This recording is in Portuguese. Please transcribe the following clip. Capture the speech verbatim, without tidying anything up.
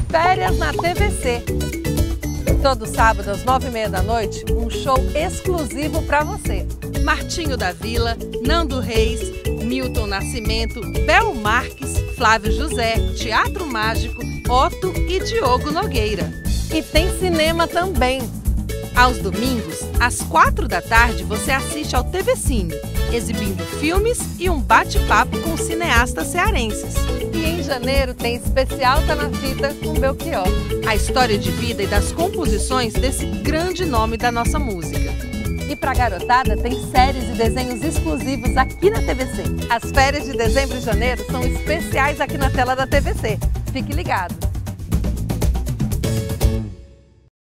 Férias na T V C. Todo sábado às nove e meia da noite, um show exclusivo para você. Martinho da Vila, Nando Reis, Milton Nascimento, Bel Marques, Flávio José, Teatro Mágico, Otto e Diogo Nogueira. E tem cinema também. Aos domingos, às quatro da tarde, você assiste ao T V Cine, exibindo filmes e um bate-papo com cineastas cearenses. E em janeiro tem especial Tá na Fita com Belchior. A história de vida e das composições desse grande nome da nossa música. E pra garotada tem séries e desenhos exclusivos aqui na T V C. As férias de dezembro e janeiro são especiais aqui na tela da T V C. Fique ligado!